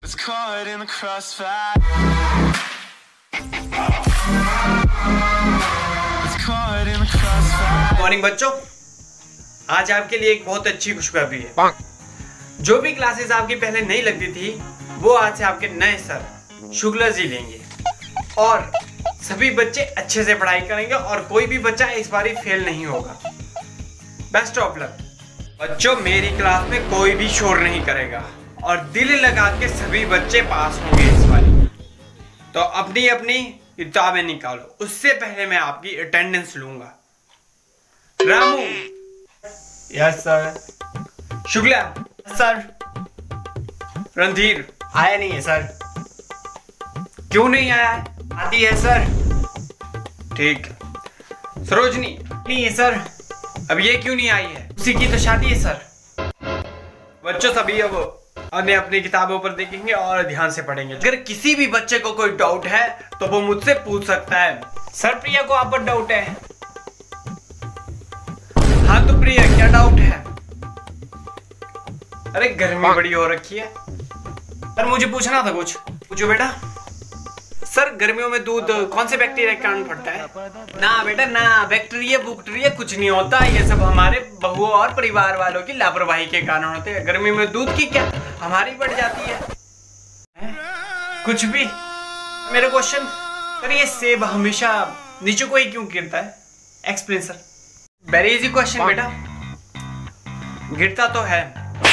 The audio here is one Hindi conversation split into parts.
मॉर्निंग बच्चों, आज आपके लिए एक बहुत अच्छी खुशखबरी है। जो भी क्लासेस आपकी पहले नहीं लगती थी वो आज से आपके नए सर शुक्ला जी लेंगे और सभी बच्चे अच्छे से पढ़ाई करेंगे और कोई भी बच्चा इस बार फेल नहीं होगा। बेस्ट ऑफ लक बच्चों। मेरी क्लास में कोई भी शोर नहीं करेगा और दिल लगा के सभी बच्चे पास होंगे इस बार। तो अपनी अपनी किताबें निकालो, उससे पहले मैं आपकी अटेंडेंस लूंगा। Ramu yes sir. Shukla sir. Randhir आया नहीं है सर। क्यों नहीं आया है? आती है सर। ठीक। सरोजनी नहीं है सर। अब ये क्यों नहीं आई है? उसी की तो शादी है सर। बच्चों सभी अब अपने अपनी किताबों पर देखेंगे और ध्यान से पढ़ेंगे। अगर किसी भी बच्चे को कोई डाउट है तो वो मुझसे पूछ सकता है। सर प्रिया को आप पर डाउट है? हाँ तो प्रिया क्या डाउट है? अरे गर्मी बड़ी हो रखी है। सर मुझे पूछना था कुछ। पूछो बेटा। सर गर्मियों में दूध कौन से बैक्टीरिया के कारण फटता है? ना बेटा ना, बैक्टीरिया बुक्टीरिया कुछ नहीं होता। ये सब हमारे बहुओं और परिवार वालों की लापरवाही के कारण होते हैं। गर्मी में दूध की क्या हमारी बढ़ जाती है? कुछ भी। मेरा क्वेश्चन सर, ये सेब हमेशा नीचे को ही क्यों गिरता है? Explain sir. Very easy question बेटा। गिरता तो है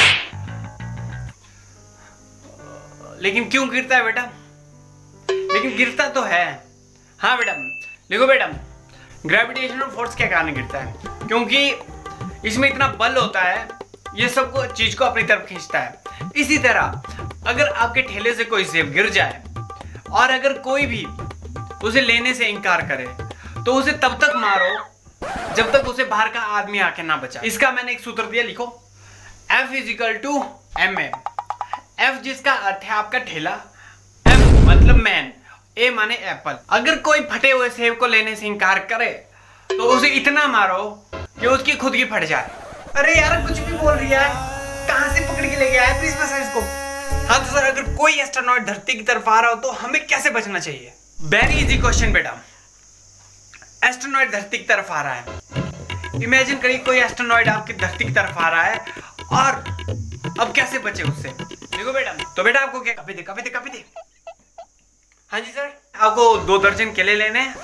लेकिन क्यों गिरता है बेटा? लेकिन गिरता तो है। हाँ बेटा देखो बेटा, ग्रेविटेशनल फोर्स के कारण गिरता है क्योंकि इसमें इतना बल होता है, ये सबको चीज को अपनी तरफ खींचता है। इसी तरह अगर आपके ठेले से कोई सेब गिर जाए और अगर कोई भी उसे लेने से इनकार करे तो उसे तब तक मारो जब तक उसे बाहर का आदमी आके ना बचा। इसका मैंने एक सूत्र दिया, लिखो F = ma। F जिसका अर्थ है आपका ठेला, M मतलब मैन, A माने एप्पल। अगर कोई फटे हुए सेब को लेने से इनकार करे तो उसे इतना मारो कि उसकी खुद की फट जाए। अरे यार कुछ भी बोल रही है, कहां से पकड़ के लेके आया? प्लीज बता इसको। हाँ तो सर, अगर कोई एस्ट्रोनॉट धरती की तरफ आ रहा हो तो हमें कैसे बचना चाहिए? वेरी इजी क्वेश्चन बेटा। एस्ट्रोनॉट धरती की तरफ आ रहा है, इमेजिन करिए कोई एस्ट्रोनॉट आपकी धरती की तरफ आ रहा है और अब कैसे बचे उससे? देखो बेटा, तो बेटा आपको क्या कॉपी दे। हाँ जी सर। आपको 2 दर्जन केले लेने हैं,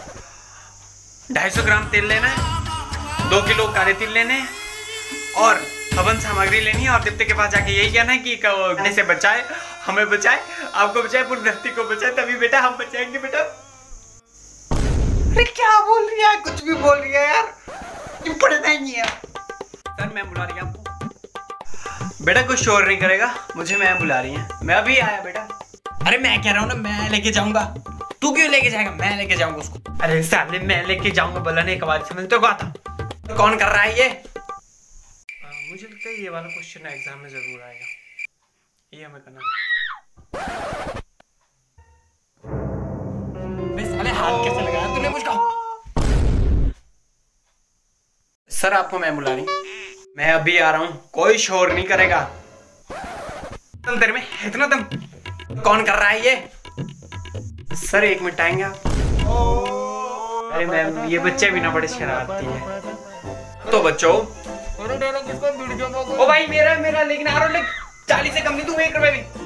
250 ग्राम तेल लेना है, 2 किलो काले तिल लेने हैं और हवन सामग्री लेनी है और देवते के पास जाके यही कहना है कि कहने से बचाए, हमें बचाए, आपको बचाए, पूरी धरती को बचाए, तभी बेटा हम बचाएंगे बेटा। अरे क्या बोल रही है? कुछ भी बोल रही है यार, क्यों पढ़ना ही नहीं है? सर मैं बुला रही हूँ आपको। बेटा कुछ शोर नहीं करेगा, मुझे मैम बुला रही है। मैं अभी आया बेटा। अरे मैं कह रहा हूँ ना, मैं लेके जाऊंगा। तू क्यों लेके जाएगा? मैं लेके जाऊंगा उसको। अरे साले मैं लेके जाऊंगा बोलने के बाद समझ तो को आता। तो कौन कर रहा है ये? मुझे लगता है ये वाला क्वेश्चन एग्जाम में जरूर आएगा, ये हमें करना। साले हाथ कैसे लगाया तूने मुझको? सर आपको मैं बुला रही। मैं अभी आ रहा हूँ, कोई शोर नहीं करेगा। तुम तेरे में इतना दम? कौन कर रहा है ये? सर 1 मिनट आएंगे आप? अरे मैम ये बच्चे भी ना बड़े शरारती है। तो बच्चों ओ भाई मेरा लेकिन 40 से कम नहीं दूंगा 1 रुपए भी।